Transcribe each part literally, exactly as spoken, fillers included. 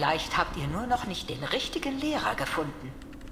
Vielleicht habt ihr nur noch nicht den richtigen Lehrer gefunden.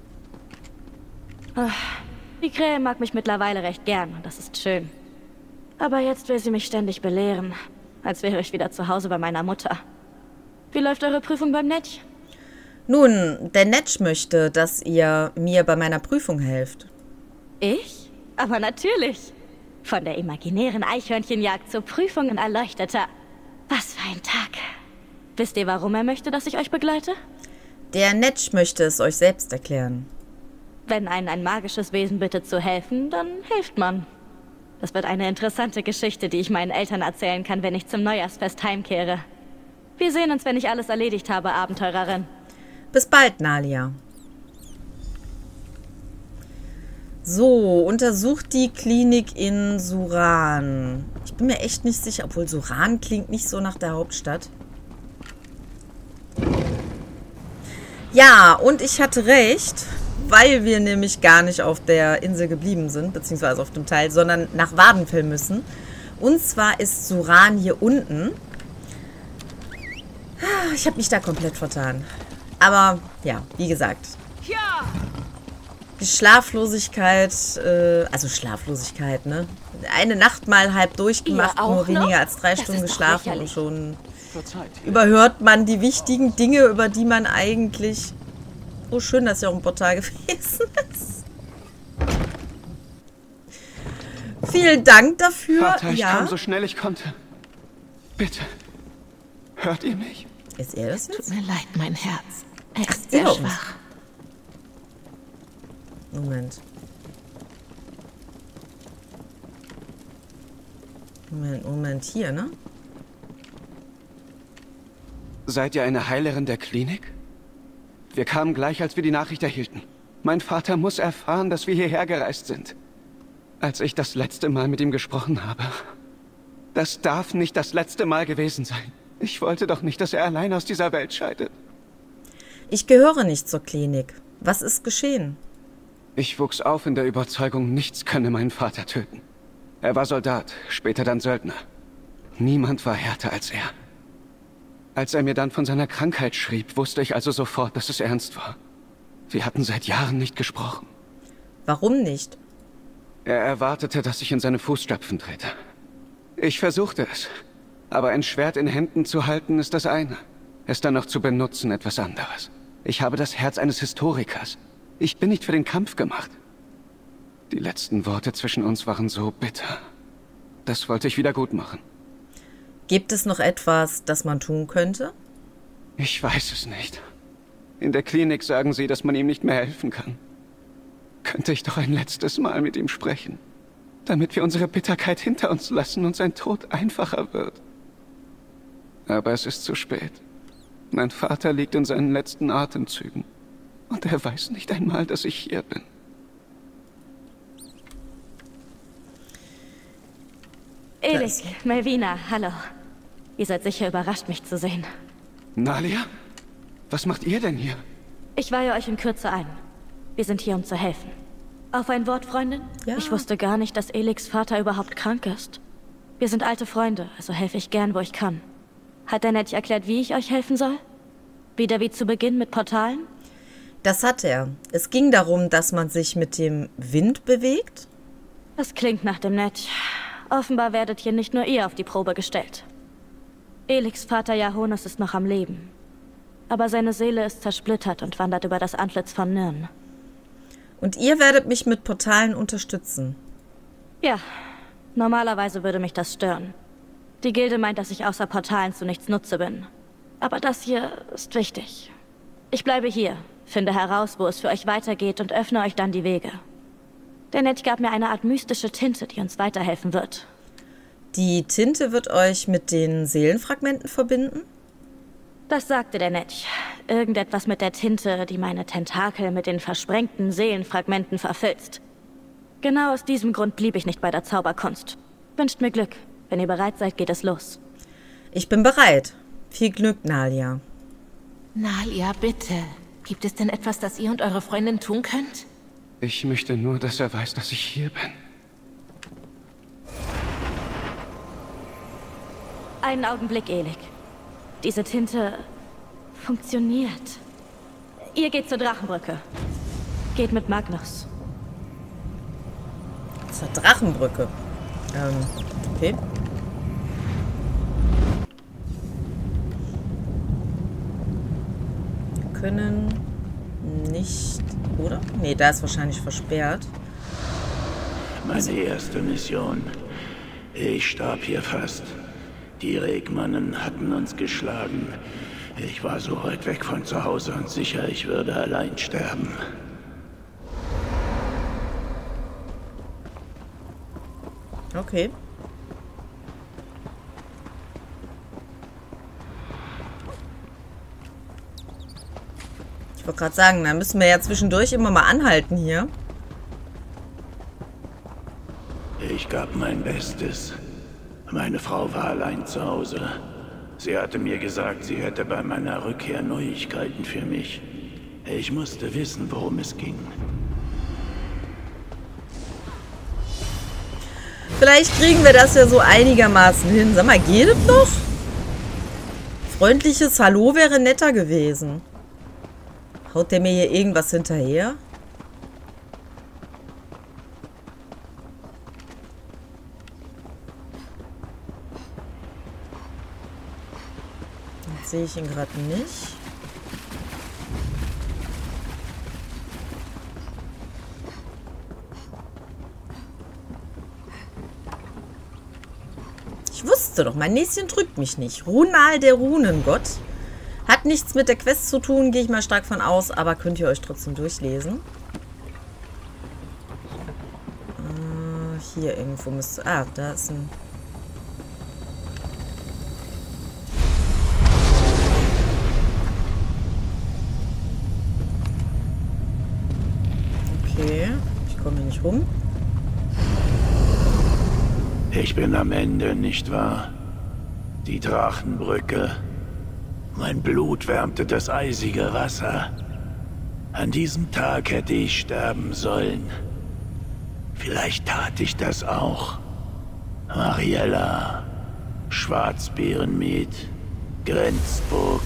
Ach, die Krähe mag mich mittlerweile recht gern, und das ist schön. Aber jetzt will sie mich ständig belehren, als wäre ich wieder zu Hause bei meiner Mutter. Wie läuft eure Prüfung beim Netsch? Nun, der Netsch möchte, dass ihr mir bei meiner Prüfung helft. Ich? Aber natürlich. Von der imaginären Eichhörnchenjagd zur Prüfung in Erleuchteter. Was für ein Tag. Wisst ihr, warum er möchte, dass ich euch begleite? Der Netsch möchte es euch selbst erklären. Wenn einen ein magisches Wesen bittet zu helfen, dann hilft man. Das wird eine interessante Geschichte, die ich meinen Eltern erzählen kann, wenn ich zum Neujahrsfest heimkehre. Wir sehen uns, wenn ich alles erledigt habe, Abenteurerin. Bis bald, Nalia. So, untersucht die Klinik in Suran. Ich bin mir echt nicht sicher, obwohl Suran klingt nicht so nach der Hauptstadt. Ja, und ich hatte recht, weil wir nämlich gar nicht auf der Insel geblieben sind, beziehungsweise auf dem Teil, sondern nach Vvardenfell müssen. Und zwar ist Suran hier unten. Ich habe mich da komplett vertan. Aber ja, wie gesagt. Die Schlaflosigkeit, äh, also Schlaflosigkeit, ne? Eine Nacht mal halb durchgemacht, nur weniger als drei Stunden geschlafen und schon überhört man die wichtigen Dinge, über die man eigentlich... Oh, schön, dass ihr auch ein Portal gewesen ist. Vielen Dank dafür. Vater, ich ja. kam so schnell ich konnte. Bitte, hört ihr mich? Ist er das jetzt? Tut mir leid, mein Herz. Er ist Ach, sehr ihr. schwach. Moment. Moment, Moment, hier, ne? Seid ihr eine Heilerin der Klinik? Wir kamen gleich, als wir die Nachricht erhielten. Mein Vater muss erfahren, dass wir hierher gereist sind. Als ich das letzte Mal mit ihm gesprochen habe. Das darf nicht das letzte Mal gewesen sein. Ich wollte doch nicht, dass er allein aus dieser Welt scheidet. Ich gehöre nicht zur Klinik. Was ist geschehen? Ich wuchs auf in der Überzeugung, nichts könne meinen Vater töten. Er war Soldat, später dann Söldner. Niemand war härter als er. Als er mir dann von seiner Krankheit schrieb, wusste ich also sofort, dass es ernst war. Wir hatten seit Jahren nicht gesprochen. Warum nicht? Er erwartete, dass ich in seine Fußstapfen trete. Ich versuchte es. Aber ein Schwert in Händen zu halten, ist das eine. Es dann noch zu benutzen, etwas anderes. Ich habe das Herz eines Historikers. Ich bin nicht für den Kampf gemacht. Die letzten Worte zwischen uns waren so bitter. Das wollte ich wieder gut machen. Gibt es noch etwas, das man tun könnte? Ich weiß es nicht. In der Klinik sagen sie, dass man ihm nicht mehr helfen kann. Könnte ich doch ein letztes Mal mit ihm sprechen, damit wir unsere Bitterkeit hinter uns lassen und sein Tod einfacher wird. Aber es ist zu spät. Mein Vater liegt in seinen letzten Atemzügen. Und er weiß nicht einmal, dass ich hier bin. Elik, Melvina, hallo. Ihr seid sicher überrascht, mich zu sehen. Nalia? Was macht ihr denn hier? Ich weihe euch in Kürze ein. Wir sind hier, um zu helfen. Auf ein Wort, Freundin? Ja. Ich wusste gar nicht, dass Eliks Vater überhaupt krank ist. Wir sind alte Freunde, also helfe ich gern, wo ich kann. Hat der Netsch erklärt, wie ich euch helfen soll? Wieder wie zu Beginn mit Portalen? Das hat er. Es ging darum, dass man sich mit dem Wind bewegt. Das klingt nach dem Netsch. Offenbar werdet hier nicht nur ihr auf die Probe gestellt. Eliks Vater Jahonas ist noch am Leben. Aber seine Seele ist zersplittert und wandert über das Antlitz von Nirn. Und ihr werdet mich mit Portalen unterstützen. Ja, normalerweise würde mich das stören. Die Gilde meint, dass ich außer Portalen zu nichts Nutze bin. Aber das hier ist wichtig. Ich bleibe hier, finde heraus, wo es für euch weitergeht und öffne euch dann die Wege. Der Netsch gab mir eine Art mystische Tinte, die uns weiterhelfen wird. Die Tinte wird euch mit den Seelenfragmenten verbinden? Das sagte der Netsch. Irgendetwas mit der Tinte, die meine Tentakel mit den versprengten Seelenfragmenten verfilzt. Genau aus diesem Grund blieb ich nicht bei der Zauberkunst. Wünscht mir Glück. Wenn ihr bereit seid, geht es los. Ich bin bereit. Viel Glück, Nalia. Nalia, bitte. Gibt es denn etwas, das ihr und eure Freundin tun könnt? Ich möchte nur, dass er weiß, dass ich hier bin. Einen Augenblick, Elik. Diese Tinte Funktioniert. Ihr geht zur Drachenbrücke. Geht mit Magnus. Zur Drachenbrücke. Ähm, okay. Wir können nicht, oder? Nee, da ist wahrscheinlich versperrt. Meine erste Mission. Ich starb hier fast. Die Regmannen hatten uns geschlagen. Ich war so weit weg von zu Hause und sicher, ich würde allein sterben. Okay. Ich wollte gerade sagen, da müssen wir ja zwischendurch immer mal anhalten hier. Ich gab mein Bestes. Meine Frau war allein zu Hause. Sie hatte mir gesagt, sie hätte bei meiner Rückkehr Neuigkeiten für mich. Ich musste wissen, worum es ging. Vielleicht kriegen wir das ja so einigermaßen hin. Sag mal, geht es noch? Freundliches Hallo wäre netter gewesen. Haut der mir hier irgendwas hinterher? Jetzt sehe ich ihn gerade nicht. Ich wusste doch, mein Näschen trügt mich nicht. Runal, der Runengott. Hat nichts mit der Quest zu tun, gehe ich mal stark von aus, aber könnt ihr euch trotzdem durchlesen. Äh, hier irgendwo müsste... Ah, da ist ein... Okay, ich komme hier nicht rum. Ich bin am Ende, nicht wahr? Die Drachenbrücke. Mein Blut wärmte das eisige Wasser. An diesem Tag hätte ich sterben sollen. Vielleicht tat ich das auch. Mariella, Schwarzbeerenmet, Grenzburg,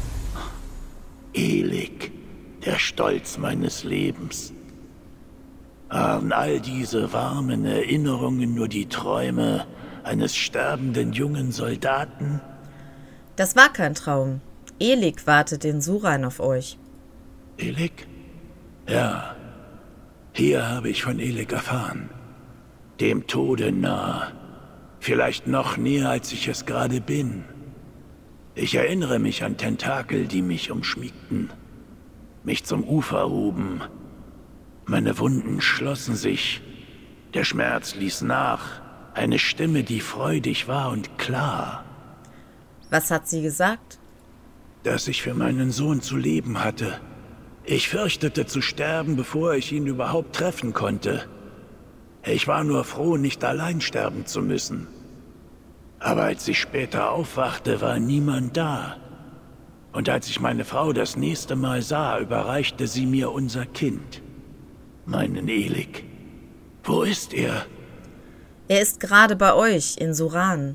Elik, der Stolz meines Lebens. Waren all diese warmen Erinnerungen nur die Träume eines sterbenden jungen Soldaten? Das war kein Traum. Elik wartet in Suran auf euch. Elik? Ja. Hier habe ich von Elik erfahren. Dem Tode nah. Vielleicht noch näher, als ich es gerade bin. Ich erinnere mich an Tentakel, die mich umschmiegten. Mich zum Ufer hoben. Meine Wunden schlossen sich. Der Schmerz ließ nach. Eine Stimme, die freudig war und klar. Was hat sie gesagt? Dass ich für meinen Sohn zu leben hatte. Ich fürchtete zu sterben, bevor ich ihn überhaupt treffen konnte. Ich war nur froh, nicht allein sterben zu müssen. Aber als ich später aufwachte, war niemand da. Und als ich meine Frau das nächste Mal sah, überreichte sie mir unser Kind. Meinen Elik. Wo ist er? Er ist gerade bei euch in Suran.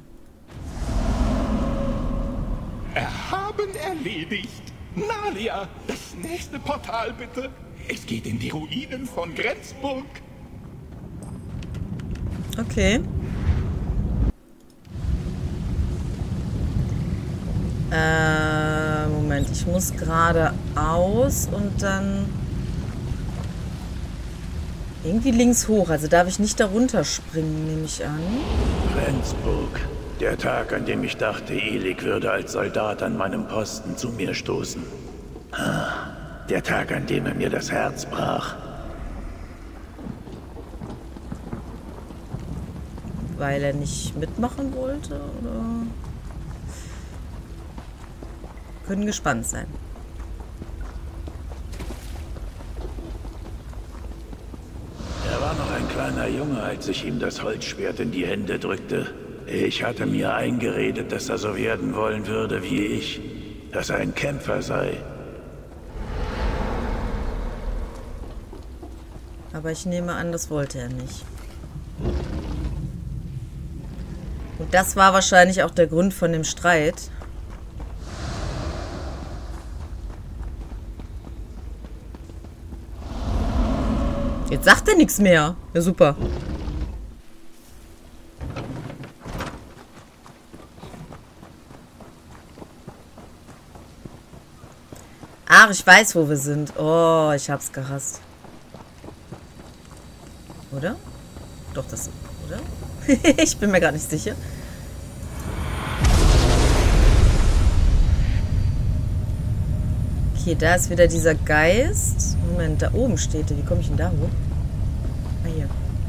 Erhaben erledigt. Nalia, das nächste Portal bitte. Es geht in die Ruinen von Grenzburg. Okay. Äh, Moment, ich muss geradeaus und dann irgendwie links hoch. Also darf ich nicht darunter springen, nehme ich an. Grenzburg. Der Tag, an dem ich dachte, Elik würde als Soldat an meinem Posten zu mir stoßen. Der Tag, an dem er mir das Herz brach. Weil er nicht mitmachen wollte, oder? Können gespannt sein. Er war noch ein kleiner Junge, als ich ihm das Holzschwert in die Hände drückte. Ich hatte mir eingeredet, dass er so werden wollen würde wie ich. Dass er ein Kämpfer sei. Aber ich nehme an, das wollte er nicht. Und das war wahrscheinlich auch der Grund von dem Streit. Jetzt sagt er nichts mehr. Ja, super. Ach, ich weiß, wo wir sind. Oh, ich hab's gehasst. Oder? Doch, das... Oder? Ich bin mir gar nicht sicher. Okay, da ist wieder dieser Geist. Moment, da oben steht er. Wie komme ich denn da hoch? Ah, hier.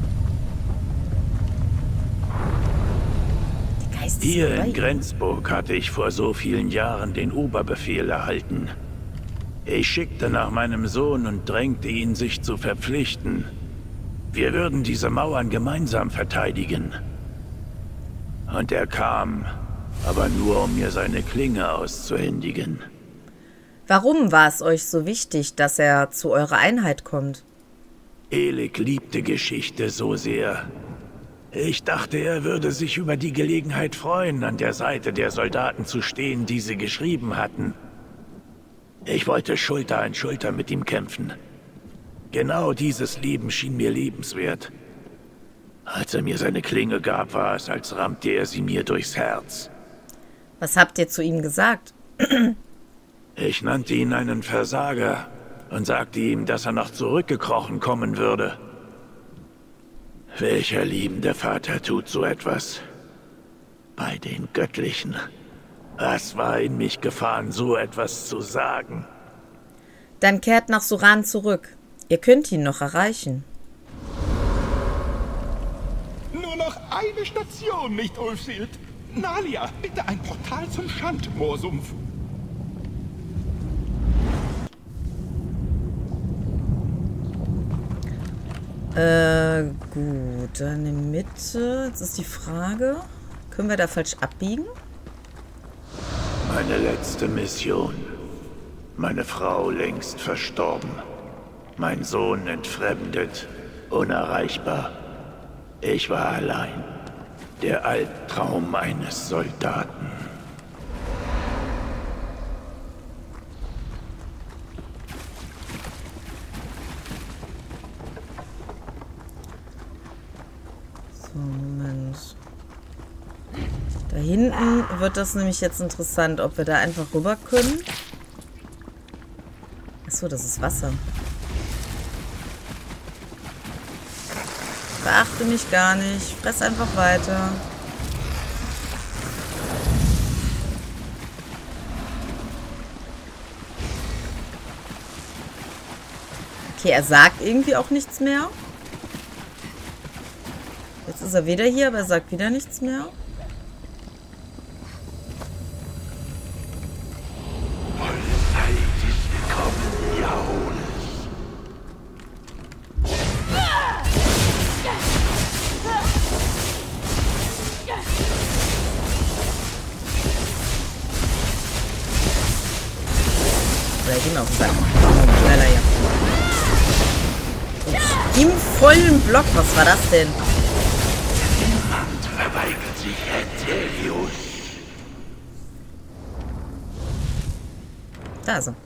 Der Geist ist Hier dabei. in Grenzburg hatte ich vor so vielen Jahren den Oberbefehl erhalten. Ich schickte nach meinem Sohn und drängte ihn, sich zu verpflichten. Wir würden diese Mauern gemeinsam verteidigen. Und er kam, aber nur, um mir seine Klinge auszuhändigen. Warum war es euch so wichtig, dass er zu eurer Einheit kommt? Elik liebte Geschichte so sehr. Ich dachte, er würde sich über die Gelegenheit freuen, an der Seite der Soldaten zu stehen, die sie geschrieben hatten. Ich wollte Schulter an Schulter mit ihm kämpfen. Genau dieses Leben schien mir lebenswert. Als er mir seine Klinge gab, war es, als rammte er sie mir durchs Herz. Was habt ihr zu ihm gesagt? Ich nannte ihn einen Versager und sagte ihm, dass er noch zurückgekrochen kommen würde. Welcher liebende Vater tut so etwas? Bei den Göttlichen. Was war in mich gefahren, so etwas zu sagen? Dann kehrt nach Suran zurück. Ihr könnt ihn noch erreichen. Nur noch eine Station, nicht Ulfsild? Nalia, bitte ein Portal zum Schandmoorsumpf. Äh, gut. Dann in die Mitte. Jetzt ist die Frage, können wir da falsch abbiegen? Meine letzte Mission. Meine Frau längst verstorben. Mein Sohn entfremdet, unerreichbar. Ich war allein. Der Albtraum eines Soldaten. So, Moment. Da hinten wird das nämlich jetzt interessant, ob wir da einfach rüber können. Achso, das ist Wasser. Beachte mich gar nicht. Fress einfach weiter. Okay, er sagt irgendwie auch nichts mehr. Jetzt ist er wieder hier, aber er sagt wieder nichts mehr. Oder gehen wir auf den Sack. Schneller hier. Und im vollen Block. Was war das denn? Verweigert sich Hethelius. Da ist er.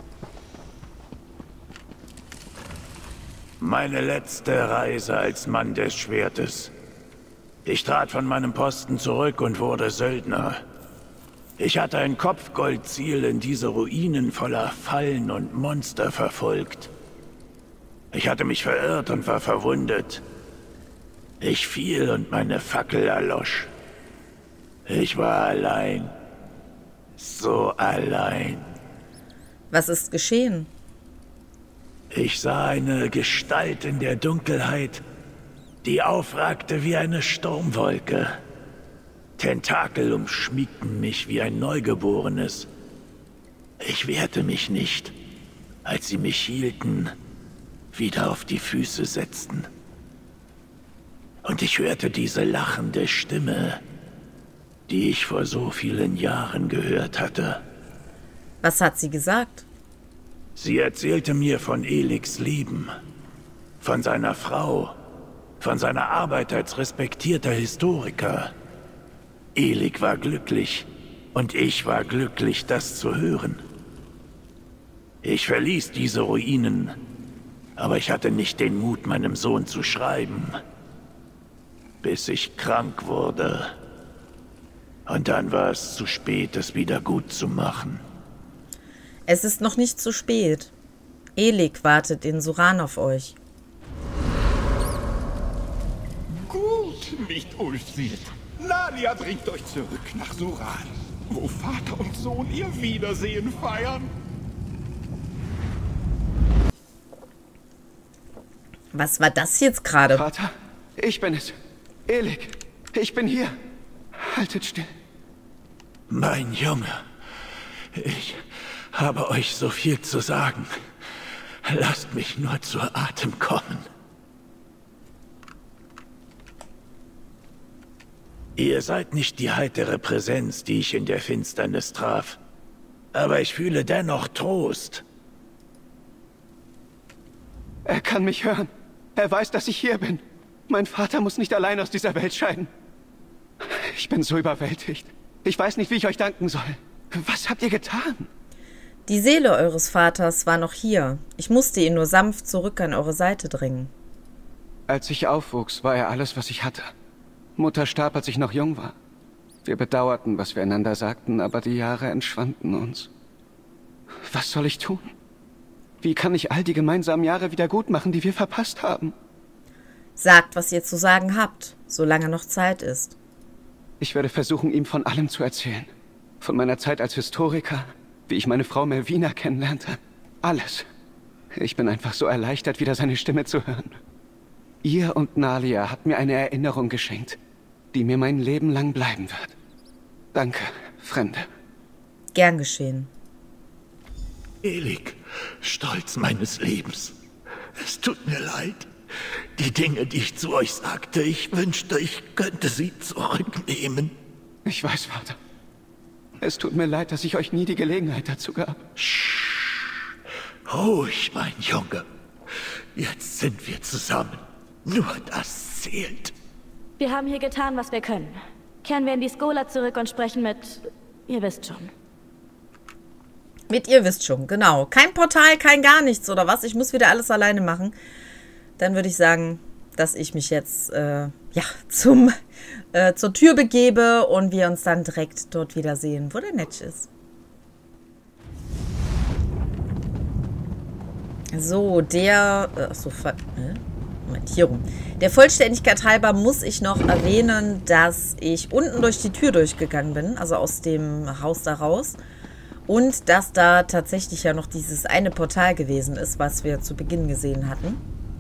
Meine letzte Reise als Mann des Schwertes. Ich trat von meinem Posten zurück und wurde Söldner. Ich hatte ein Kopfgoldziel in diese Ruinen voller Fallen und Monster verfolgt. Ich hatte mich verirrt und war verwundet. Ich fiel und meine Fackel erlosch. Ich war allein. So allein. Was ist geschehen? Ich sah eine Gestalt in der Dunkelheit, die aufragte wie eine Sturmwolke. Tentakel umschmiegten mich wie ein Neugeborenes. Ich wehrte mich nicht, als sie mich hielten, wieder auf die Füße setzten. Und ich hörte diese lachende Stimme, die ich vor so vielen Jahren gehört hatte. Was hat sie gesagt? Sie erzählte mir von Eliks Leben, von seiner Frau, von seiner Arbeit als respektierter Historiker. Elik war glücklich und ich war glücklich, das zu hören. Ich verließ diese Ruinen, Aber ich hatte nicht den Mut, meinem Sohn zu schreiben. Bis ich krank wurde. Und dann war es zu spät, es wieder gut zu machen. Es ist noch nicht zu spät. Elik wartet in Suran auf euch. Gut, nicht Ulfsild. Nalia bringt euch zurück nach Suran, wo Vater und Sohn ihr Wiedersehen feiern. Was war das jetzt gerade? Vater, ich bin es. Elik, ich bin hier. Haltet still. Mein Junge, ich habe euch so viel zu sagen. Lasst mich nur zu Atem kommen. Ihr seid nicht die heitere Präsenz, die ich in der Finsternis traf. Aber ich fühle dennoch Trost. Er kann mich hören. Er weiß, dass ich hier bin. Mein Vater muss nicht allein aus dieser Welt scheiden. Ich bin so überwältigt. Ich weiß nicht, wie ich euch danken soll. Was habt ihr getan? Die Seele eures Vaters war noch hier. Ich musste ihn nur sanft zurück an eure Seite drängen. Als ich aufwuchs, war er alles, was ich hatte. Mutter starb, als ich noch jung war. Wir bedauerten, was wir einander sagten, aber die Jahre entschwanden uns. Was soll ich tun? Wie kann ich all die gemeinsamen Jahre wieder gut machen, die wir verpasst haben? Sagt, was ihr zu sagen habt, solange noch Zeit ist. Ich werde versuchen, ihm von allem zu erzählen. Von meiner Zeit als Historiker, wie ich meine Frau Melvina kennenlernte. Alles. Ich bin einfach so erleichtert, wieder seine Stimme zu hören. Ihr und Nalia habt mir eine Erinnerung geschenkt, die mir mein Leben lang bleiben wird. Danke, Fremde. Gern geschehen. Elik, Stolz meines Lebens. Es tut mir leid. Die Dinge, die ich zu euch sagte, ich wünschte, ich könnte sie zurücknehmen. Ich weiß, Vater. Es tut mir leid, dass ich euch nie die Gelegenheit dazu gab. Ruhig, mein Junge. Jetzt sind wir zusammen. Nur das zählt. Wir haben hier getan, was wir können. Kehren wir in die Skola zurück und sprechen mit... Ihr wisst schon. Mit ihr wisst schon, genau. Kein Portal, kein gar nichts, oder was? Ich muss wieder alles alleine machen. Dann würde ich sagen, dass ich mich jetzt äh, ja, zum, äh, zur Tür begebe und wir uns dann direkt dort wiedersehen, wo der Netsch ist. So, der... Äh, achso, äh, Moment, hier rum. Der Vollständigkeit halber muss ich noch erwähnen, dass ich unten durch die Tür durchgegangen bin, also aus dem Haus da raus. Und dass da tatsächlich ja noch dieses eine Portal gewesen ist, was wir zu Beginn gesehen hatten.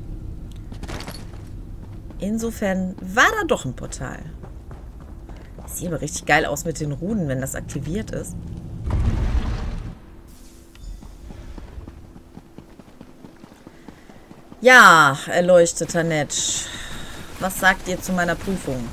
Insofern war da doch ein Portal. Sieht aber richtig geil aus mit den Runen, wenn das aktiviert ist. Ja, erleuchteter Netsch. Was sagt ihr zu meiner Prüfung?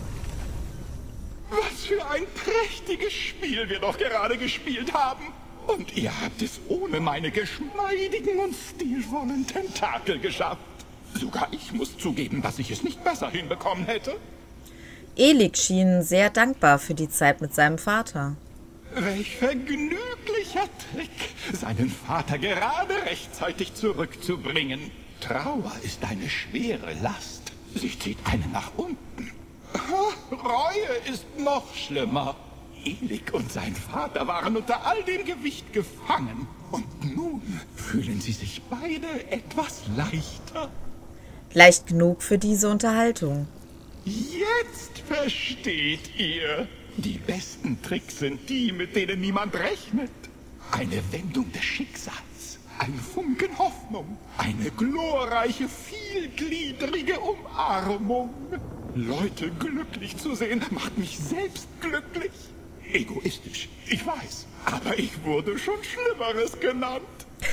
Was für ein prächtiges Spiel wir doch gerade gespielt haben. Und ihr habt es ohne meine geschmeidigen und stilvollen Tentakel geschafft. Sogar ich muss zugeben, dass ich es nicht besser hinbekommen hätte. Elik schien sehr dankbar für die Zeit mit seinem Vater. Welch vergnüglicher Trick, seinen Vater gerade rechtzeitig zurückzubringen. Trauer ist eine schwere Last. Sie zieht einen nach unten. Reue ist noch schlimmer. Elik und sein Vater waren unter all dem Gewicht gefangen. Und nun fühlen sie sich beide etwas leichter. Leicht genug für diese Unterhaltung. Jetzt versteht ihr. Die besten Tricks sind die, mit denen niemand rechnet. Eine Wendung des Schicksals, ein Funken Hoffnung, eine glorreiche, vielgliedrige Umarmung. Leute glücklich zu sehen, macht mich selbst glücklich. Egoistisch, ich weiß, aber ich wurde schon Schlimmeres genannt.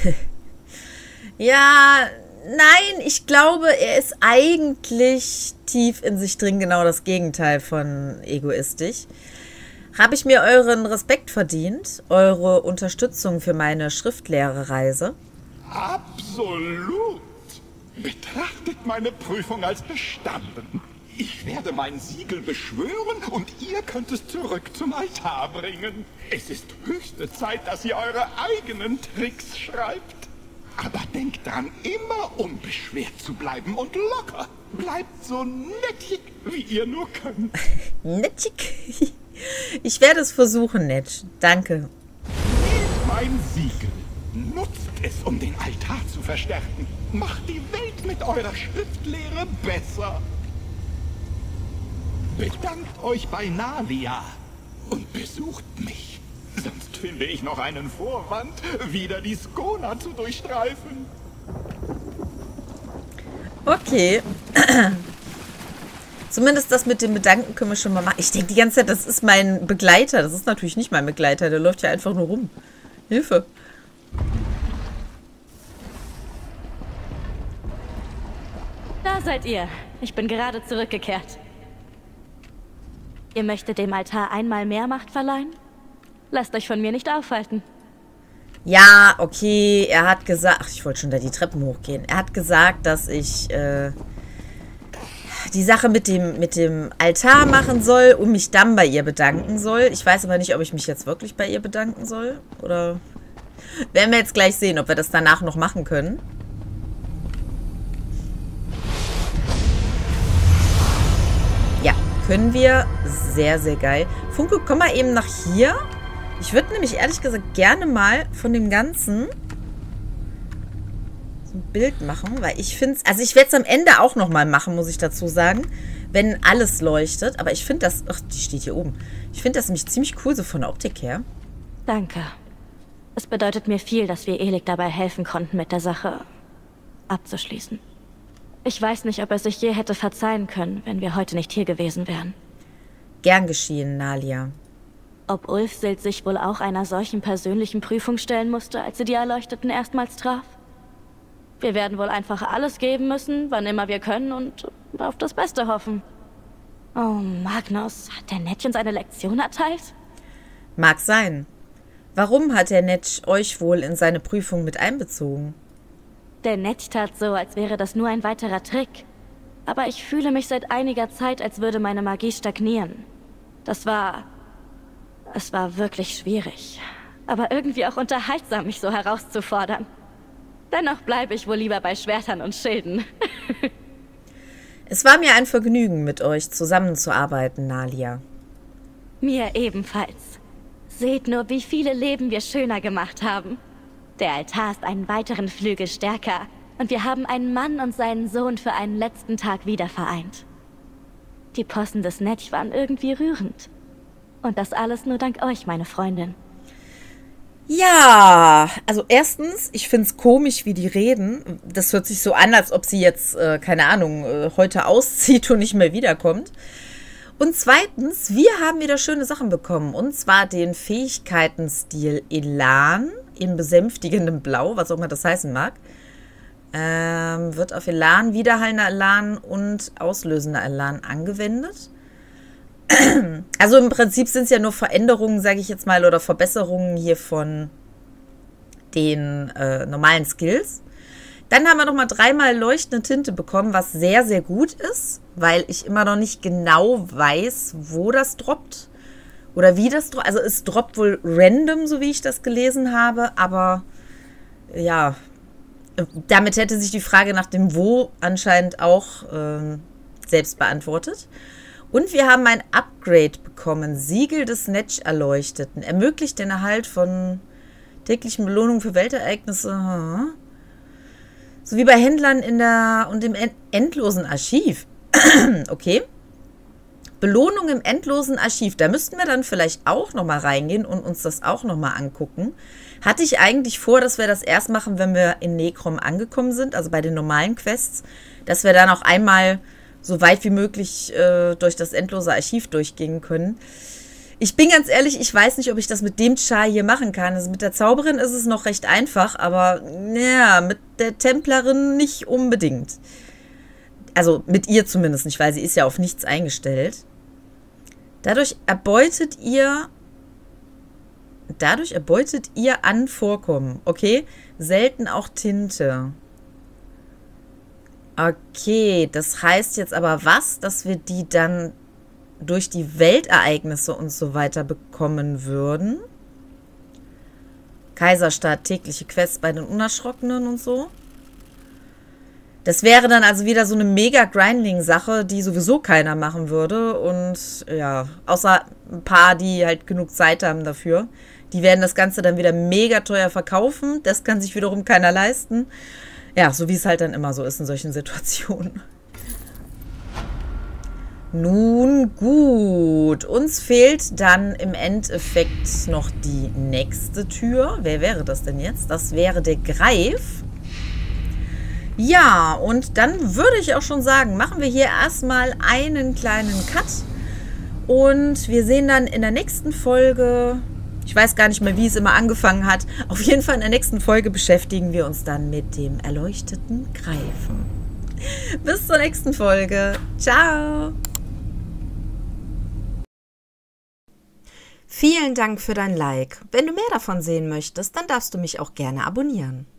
Ja, nein, ich glaube, er ist eigentlich tief in sich drin genau das Gegenteil von egoistisch. Habe ich mir euren Respekt verdient, eure Unterstützung für meine Schriftlehrereise? Absolut. Betrachtet meine Prüfung als bestanden. Ich werde mein Siegel beschwören und ihr könnt es zurück zum Altar bringen. Es ist höchste Zeit, dass ihr eure eigenen Tricks schreibt. Aber denkt dran, immer unbeschwert zu bleiben und locker. Bleibt so nettig, wie ihr nur könnt. Nettig? Ich werde es versuchen, Netsch. Danke. Nehmt mein Siegel. Nutzt es, um den Altar zu verstärken. Macht die Welt mit eurer Schriftlehre besser. Bedankt euch bei Nalia und besucht mich. Sonst finde ich noch einen Vorwand, wieder die Skona zu durchstreifen. Okay. Zumindest das mit dem Bedanken können wir schon mal machen. Ich denke die ganze Zeit, das ist mein Begleiter. Das ist natürlich nicht mein Begleiter. Der läuft ja einfach nur rum. Hilfe. Da seid ihr. Ich bin gerade zurückgekehrt. Ihr möchtet dem Altar einmal mehr Macht verleihen? Lasst euch von mir nicht aufhalten. Ja, okay. Er hat gesagt... Ach, ich wollte schon da die Treppen hochgehen. Er hat gesagt, dass ich äh, die Sache mit dem, mit dem Altar machen soll und mich dann bei ihr bedanken soll. Ich weiß aber nicht, ob ich mich jetzt wirklich bei ihr bedanken soll. Oder... Werden wir jetzt gleich sehen, ob wir das danach noch machen können. Ja, können wir. Sehr, sehr geil. Funke, komm mal eben nach hier. Ich würde nämlich ehrlich gesagt gerne mal von dem Ganzen so ein Bild machen, weil ich finde es, also ich werde es am Ende auch nochmal machen, muss ich dazu sagen, wenn alles leuchtet. Aber ich finde das, ach, die steht hier oben. Ich finde das nämlich ziemlich cool, so von der Optik her. Danke. Es bedeutet mir viel, dass wir Elik dabei helfen konnten, mit der Sache abzuschließen. Ich weiß nicht, ob er sich je hätte verzeihen können, wenn wir heute nicht hier gewesen wären. Gern geschehen, Nalia. Ob Ulfsild sich wohl auch einer solchen persönlichen Prüfung stellen musste, als sie die Erleuchteten erstmals traf? Wir werden wohl einfach alles geben müssen, wann immer wir können und auf das Beste hoffen. Oh, Magnus, hat der Netsch uns eine Lektion erteilt? Mag sein. Warum hat der Netsch euch wohl in seine Prüfung mit einbezogen? Der Netsch tat so, als wäre das nur ein weiterer Trick. Aber ich fühle mich seit einiger Zeit, als würde meine Magie stagnieren. Das war... Es war wirklich schwierig. Aber irgendwie auch unterhaltsam, mich so herauszufordern. Dennoch bleibe ich wohl lieber bei Schwertern und Schilden. Es war mir ein Vergnügen, mit euch zusammenzuarbeiten, Nalia. Mir ebenfalls. Seht nur, wie viele Leben wir schöner gemacht haben. Der Altar ist einen weiteren Flügel stärker. Und wir haben einen Mann und seinen Sohn für einen letzten Tag wieder vereint. Die Possen des Netsch waren irgendwie rührend. Und das alles nur dank euch, meine Freundin. Ja, also erstens, ich finde es komisch, wie die reden. Das hört sich so an, als ob sie jetzt, äh, keine Ahnung, äh, heute auszieht und nicht mehr wiederkommt. Und zweitens, wir haben wieder schöne Sachen bekommen. Und zwar den Fähigkeitenstil Elan in besänftigendem Blau, was auch immer das heißen mag. Ähm, wird auf Elan, widerhallender Elan und auslösender Elan angewendet. Also im Prinzip sind es ja nur Veränderungen, sage ich jetzt mal, oder Verbesserungen hier von den äh, normalen Skills. Dann haben wir nochmal dreimal leuchtende Tinte bekommen, was sehr, sehr gut ist, weil ich immer noch nicht genau weiß, wo das droppt oder wie das droppt. Also es droppt wohl random, so wie ich das gelesen habe, aber ja, damit hätte sich die Frage nach dem Wo anscheinend auch äh, selbst beantwortet. Und wir haben ein Upgrade bekommen. Siegel des Netsch-Erleuchteten. Ermöglicht den Erhalt von täglichen Belohnungen für Weltereignisse. Sowie bei Händlern in der und im endlosen Archiv. Okay. Belohnung im endlosen Archiv. Da müssten wir dann vielleicht auch nochmal reingehen und uns das auch nochmal angucken. Hatte ich eigentlich vor, dass wir das erst machen, wenn wir in Necrom angekommen sind, also bei den normalen Quests, dass wir dann auch einmal so weit wie möglich äh, durch das endlose Archiv durchgehen können. Ich bin ganz ehrlich, ich weiß nicht, ob ich das mit dem Char hier machen kann. Also mit der Zauberin ist es noch recht einfach, aber ja, mit der Templerin nicht unbedingt. Also mit ihr zumindest nicht, weil sie ist ja auf nichts eingestellt. Dadurch erbeutet ihr dadurch erbeutet ihr an Vorkommen. Okay, selten auch Tinte. Okay, das heißt jetzt aber was, dass wir die dann durch die Weltereignisse und so weiter bekommen würden? Kaiserstadt, tägliche Quests bei den Unerschrockenen und so. Das wäre dann also wieder so eine mega Grinding-Sache, die sowieso keiner machen würde. Und ja, außer ein paar, die halt genug Zeit haben dafür. Die werden das Ganze dann wieder mega teuer verkaufen. Das kann sich wiederum keiner leisten. Ja, so wie es halt dann immer so ist in solchen Situationen. Nun gut, uns fehlt dann im Endeffekt noch die nächste Tür. Wer wäre das denn jetzt? Das wäre der Greif. Ja, und dann würde ich auch schon sagen, machen wir hier erstmal einen kleinen Cut. Und wir sehen dann in der nächsten Folge, ich weiß gar nicht mehr, wie es immer angefangen hat, auf jeden Fall in der nächsten Folge beschäftigen wir uns dann mit dem erleuchteten Greifen. Bis zur nächsten Folge. Ciao! Vielen Dank für dein Like. Wenn du mehr davon sehen möchtest, dann darfst du mich auch gerne abonnieren.